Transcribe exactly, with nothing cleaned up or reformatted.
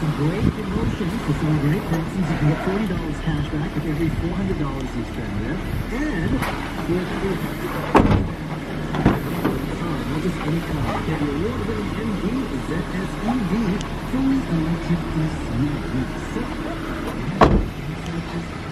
some great promotions to celebrate. For instance, you can get forty dollars cash back with every four hundred dollars you spend there. And with your card, not just any card, get the award-winning M D Z S E V fully electric E C U. So,